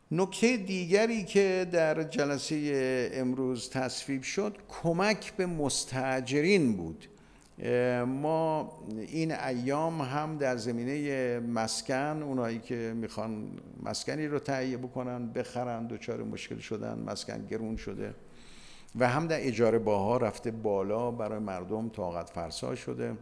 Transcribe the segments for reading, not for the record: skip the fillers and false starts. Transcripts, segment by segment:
نکته دیگری که در جلسه امروز تصویب شد کمک به مستاجرین بود. ما این ایام هم در زمینه مسکن، اونایی که میخوان مسکنی رو تهیه بکنن بخرن دچار مشکل شدن، مسکن گرون شده، و هم در اجاره باها رفته بالا، برای مردم طاقت فرسا شده.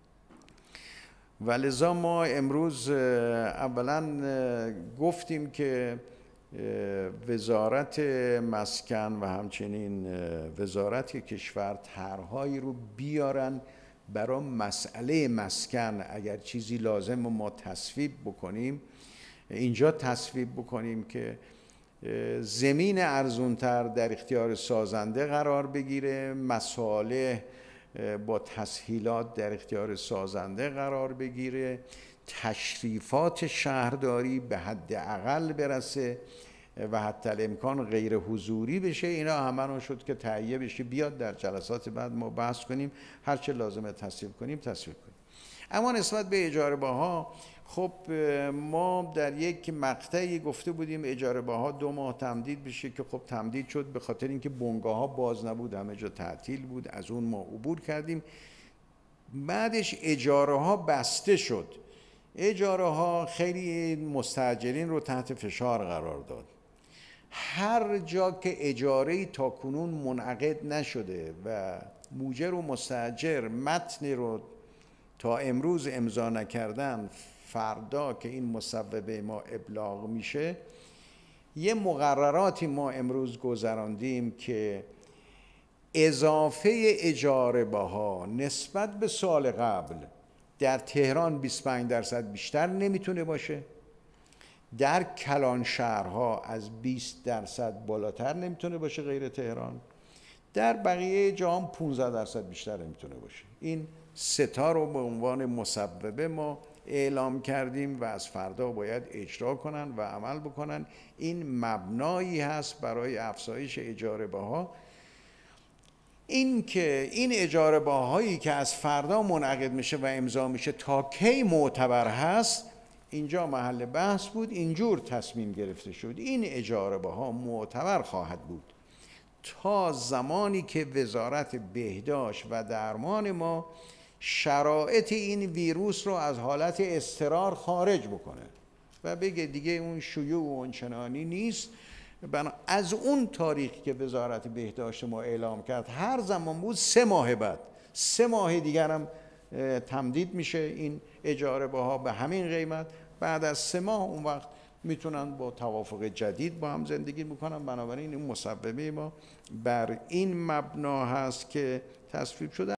و لذا ما امروز اولا گفتیم که وزارت مسکن و همچنین وزارت کشور طرحهایی رو بیارن برای مسئله مسکن. اگر چیزی لازم ما تصویب بکنیم، اینجا تصویب بکنیم که زمین ارزونتر در اختیار سازنده قرار بگیره، مصالح با تسهیلات در اختیار سازنده قرار بگیره، تشریفات شهرداری به حد اقل برسه و حتی الامکان غیر حضوری بشه. اینا همه شد که تهیه بشه، بیاد در جلسات بعد ما بحث کنیم، هرچه لازمه تصویب کنیم تصویب کنیم. اما نسبت به اجاره باها، خب ما در یک مقطعی گفته بودیم اجاره باها 2 ماه تمدید بشه، که خب تمدید شد به خاطر اینکه بنگاه ها باز نبود، همه جا تعطیل بود. از اون ما عبور کردیم. بعدش اجاره ها بسته شد. اجاره ها خیلی مستاجرین رو تحت فشار قرار داد. هر جا که اجاره تا کنون منعقد نشده و موجر و مستاجر متن رو تا امروز امضا نکردن، فردا که این مصوبه ما ابلاغ میشه، یه مقرراتی ما امروز گذراندیم که اضافه اجاره باها نسبت به سال قبل در تهران 25% بیشتر نمیتونه باشه، در کلان شهرها از 20% بالاتر نمیتونه باشه غیر تهران، در بقیه جام 15% بیشتر نمیتونه باشه. این 3 تا رو به عنوان مصوبه ما اعلام کردیم و از فردا باید اجرا کنن و عمل بکنن. این مبنایی هست برای افزایش اجاره باها. این که این اجاره باهایی که از فردا منعقد میشه و امضا میشه تا کی معتبر هست، اینجا محل بحث بود. اینجور تصمیم گرفته شد این اجاره باها معتبر خواهد بود تا زمانی که وزارت بهداشت و درمان ما شرایط این ویروس رو از حالت اضطرار خارج بکنه و بگه دیگه اون شیوع و اونچنانی نیست. از اون تاریخی که وزارت بهداشت ما اعلام کرد هر زمان بود 3 ماه بعد، 3 ماه دیگر هم تمدید میشه این اجاره باها به همین قیمت. بعد از 3 ماه اون وقت میتونن با توافق جدید با هم زندگی بکنن. بنابراین این مصوبه ما بر این مبنا هست که تصویب شده.